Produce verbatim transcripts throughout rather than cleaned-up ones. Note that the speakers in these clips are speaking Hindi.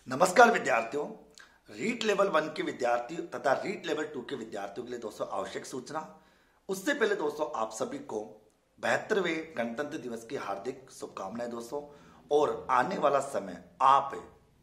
नमस्कार विद्यार्थियों। रीट लेवल वन के विद्यार्थी तथा रीट लेवल टू के विद्यार्थियों के लिए दोस्तों आवश्यक सूचना। उससे पहले दोस्तों आप सभी को बहत्तरवें गणतंत्र दिवस की हार्दिक शुभकामनाएं दोस्तों। और आने वाला समय आप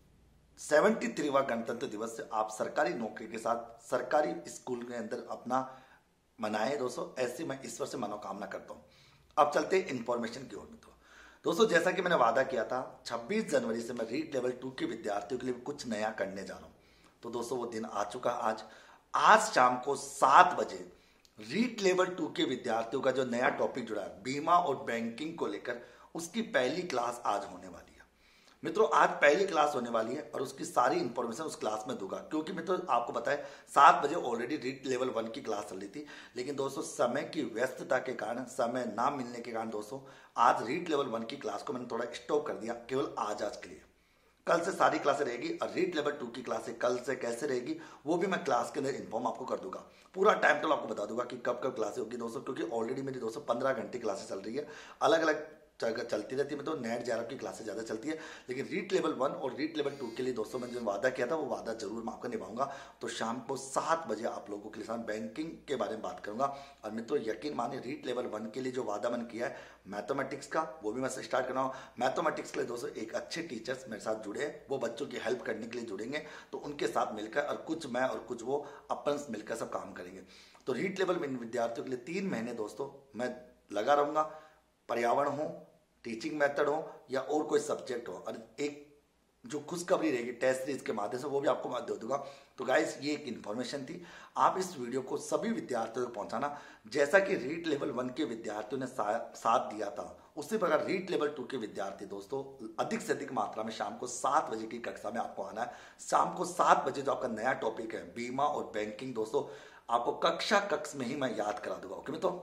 सेवेंटी थ्रीवा गणतंत्र दिवस से आप सरकारी नौकरी के साथ सरकारी स्कूल के अंदर अपना मनाए दोस्तों। ऐसी मैं ईश्वर से मनोकामना करता हूँ। अब चलते इंफॉर्मेशन की ओर में। तो दोस्तों जैसा कि मैंने वादा किया था, छब्बीस जनवरी से मैं रीट लेवल टू के विद्यार्थियों के लिए कुछ नया करने जा रहा हूं। तो दोस्तों वो दिन आ चुका। आज आज शाम को सात बजे रीट लेवल टू के विद्यार्थियों का जो नया टॉपिक जुड़ा है बीमा और बैंकिंग को लेकर, उसकी पहली क्लास आज होने वाली है। मित्रों आज पहली क्लास होने वाली है और उसकी सारी इंफॉर्मेशन उस क्लास में दूंगा, क्योंकि मित्रों आपको पता है सात बजे ऑलरेडी रीट लेवल वन की क्लास चल रही थी, लेकिन दोस्तों समय की व्यस्तता के कारण, समय ना मिलने के कारण दोस्तों आज रीट लेवल वन की क्लास को मैंने थोड़ा स्टॉप कर दिया, केवल आज आज के लिए। कल से सारी क्लासें रहेगी और रीट लेवल टू की क्लासें कल से कैसे रहेगी वो भी मैं क्लास के अंदर इन्फॉर्म आपको कर दूंगा। पूरा टाइम टेबल आपको बता दूंगा कि कब कब क्लासें होगी दोस्तों, क्योंकि ऑलरेडी मेरी दोस्तों पंद्रह घंटे क्लासेस चल रही है, अलग अलग जगह चलती रहती है। तो नेट जे आर एफ की क्लासेस ज़्यादा चलती है, लेकिन रीट लेवल वन और रीट लेवल टू के लिए दोस्तों मैंने जो वादा किया था वो वादा जरूर मैं आपका निभाऊंगा। तो शाम को सात बजे आप लोगों के लिए साथ बैंकिंग के बारे में बात करूंगा। और मित्रों यकीन मानिए रीट लेवल वन के लिए जो वादा मैंने किया है मैथमेटिक्स का, वो भी मैं स्टार्ट कर रहा हूँ। मैथमेटिक्स के लिए दोस्तों एक अच्छे टीचर्स मेरे साथ जुड़े हैं, वो बच्चों की हेल्प करने के लिए जुड़ेंगे। तो उनके साथ मिलकर और कुछ मैं और कुछ वो अपन मिलकर सब काम करेंगे। तो रीट लेवल में विद्यार्थियों के लिए तीन महीने दोस्तों मैं लगा रहूंगा। पर्यावरण हो, टीचिंग मेथड हो या और कोई सब्जेक्ट हो, और एक जो खुशखबरी रहेगी टेस्ट सीरीज के माध्यम से वो भी आपको मैं दे दूंगा। तो गाइस ये एक इन्फॉर्मेशन थी, आप इस वीडियो को सभी विद्यार्थियों को पहुंचाना। जैसा कि रीट लेवल वन के विद्यार्थियों ने सा, साथ दिया था, उसी प्रकार रीट लेवल टू के विद्यार्थी दोस्तों अधिक से अधिक मात्रा में शाम को सात बजे की कक्षा में आपको आना है। शाम को सात बजे जो आपका नया टॉपिक है बीमा और बैंकिंग दोस्तों, आपको कक्षा कक्ष में ही मैं याद करा दूंगा। ओके मित्रों,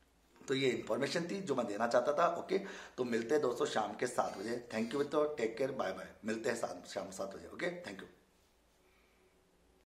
तो ये इन्फॉर्मेशन थी जो मैं देना चाहता था। ओके, तो मिलते हैं दोस्तों शाम के सात बजे। थैंक यू मित्रों, टेक केयर, बाय बाय। मिलते हैं शाम सात बजे। Okay, thank you.